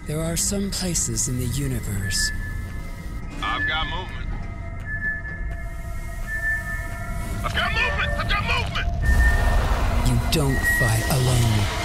There are some places in the universe. I've got movement. I've got movement! I've got movement! You don't fight alone.